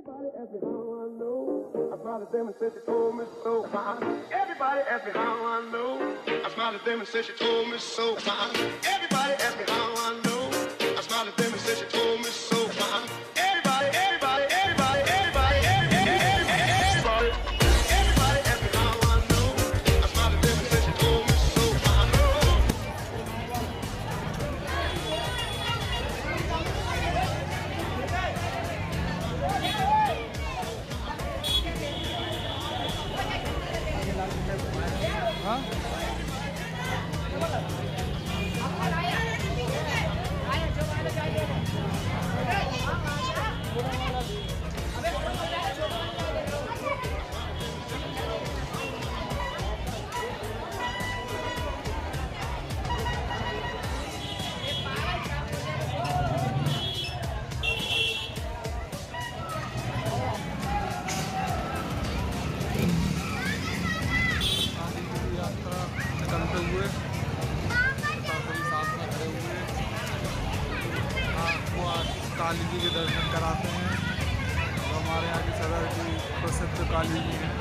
Everybody ask me how I know. I smiled at them and said she told me so. Everybody ask me how I know. I smiled at them and said she told me so. Everybody ask me how I know. I smiled at them and said she told me so. Everybody, everybody, everybody, everybody, everybody, everybody ask me how I know. I smiled at them and said she told me so. Kali ji के दर्शन कराते हैं। तो हमारे यहाँ की सदर की प्रसिद्ध काली जी हैं।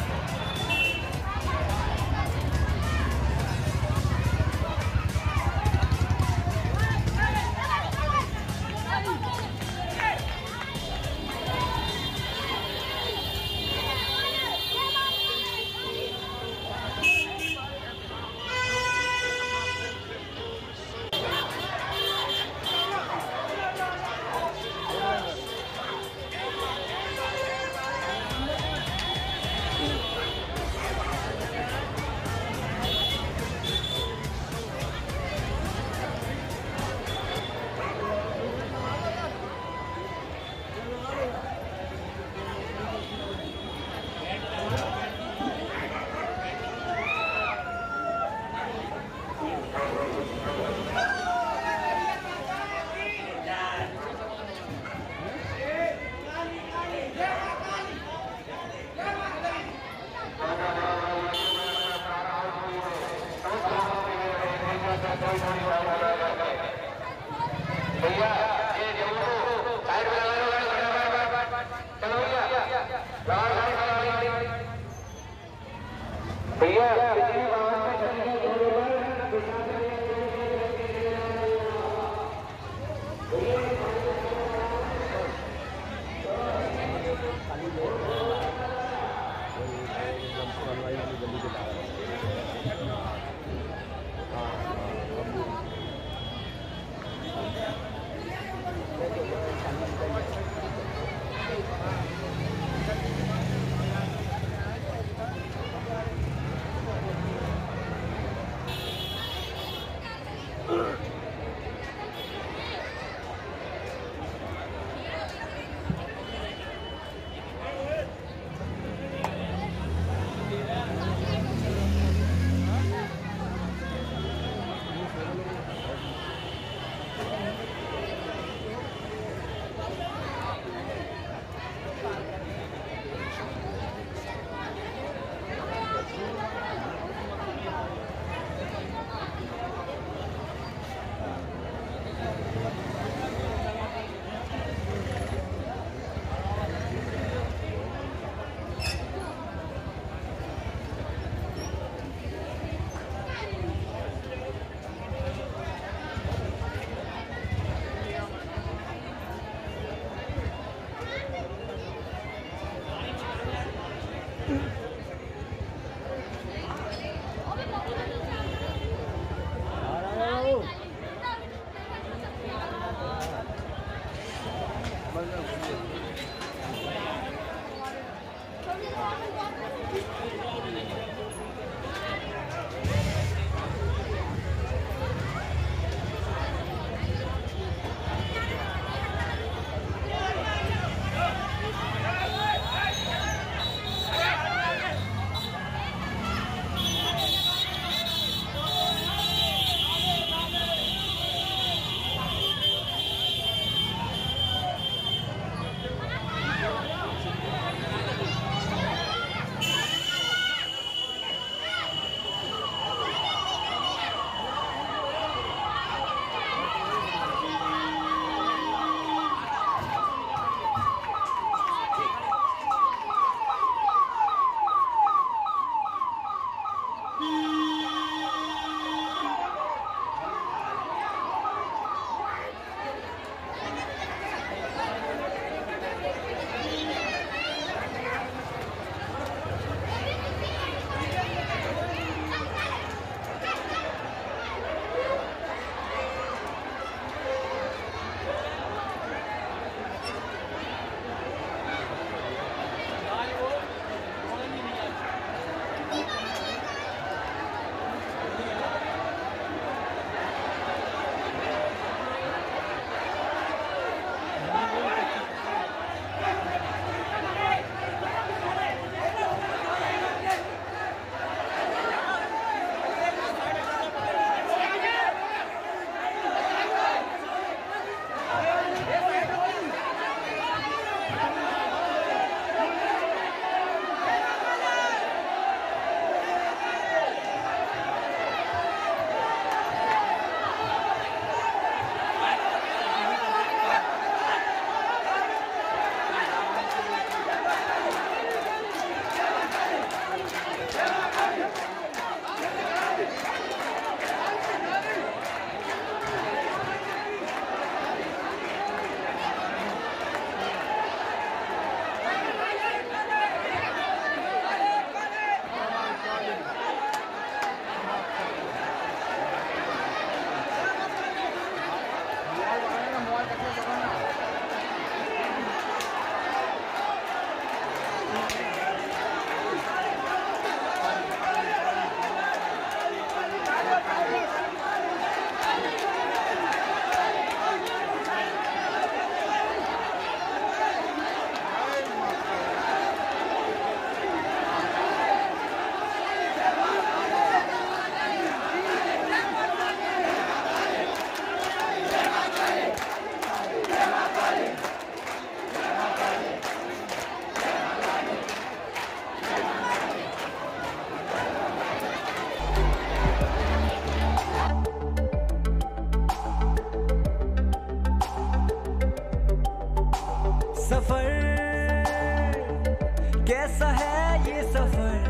कैसा है ये सफर,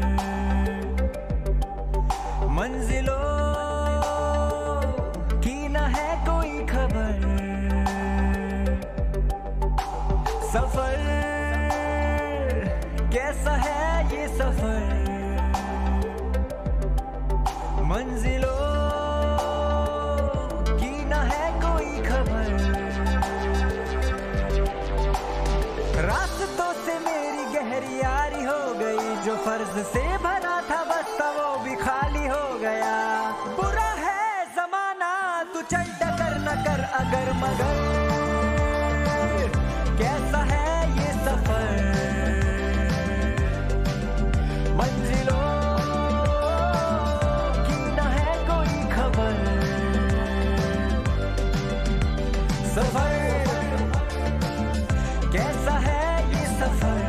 मंजिलों की न है कोई खबर। सफर कैसा है ये सफर, मंजिलों की न है कोई खबर। रास्तों से मेरी गहरी यारी हो गई, जो फर्ज से भरा था बस्ता वो भी खाली हो गया। बुरा है जमाना तू चल डगर न कर अगर मगर, कैसा है ये सफर, मंजिलों की न है कोई खबर। सफर कैसा है ये सफर,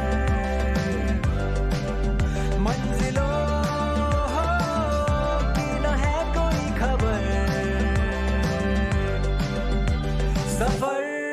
मंजिलों की न है कोई खबर। सफर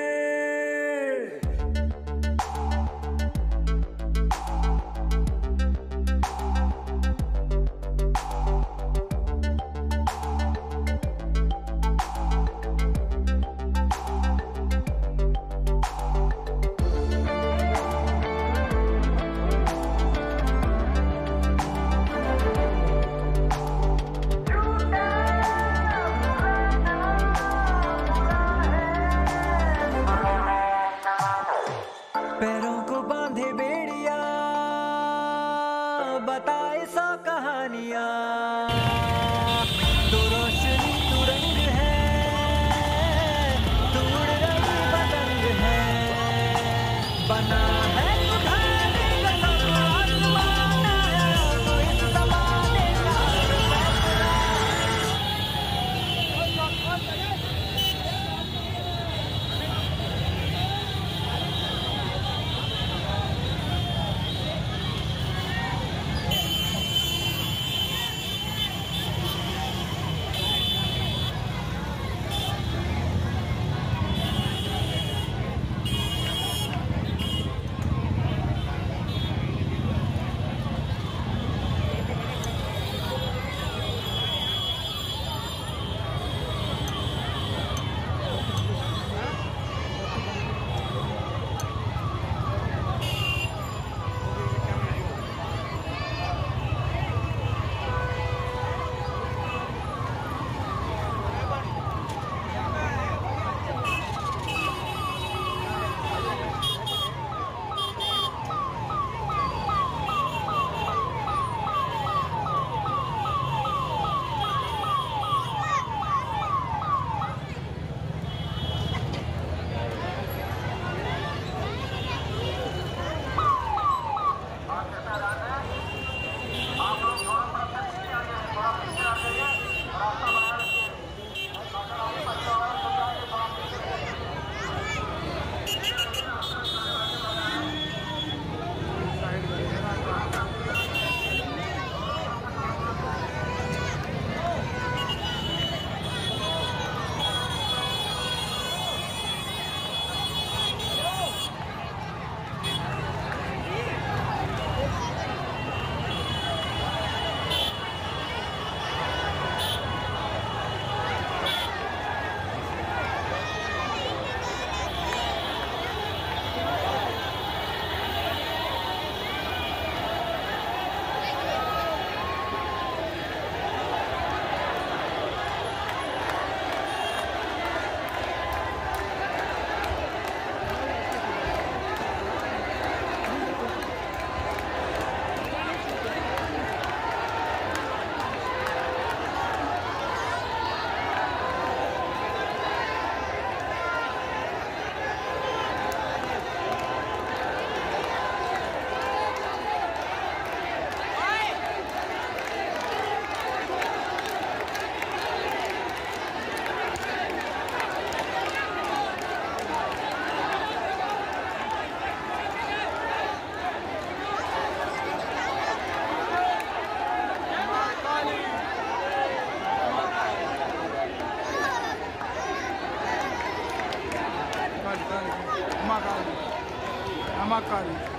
पैरों को बांधे बेड़िया, बताए सौ कहानियां। तू रोशनी तू रंग है, तू उड़ रही पतंग है। बना है उठाने का सब आसमान है, तू इस ज़माने का फैसला। Amakali.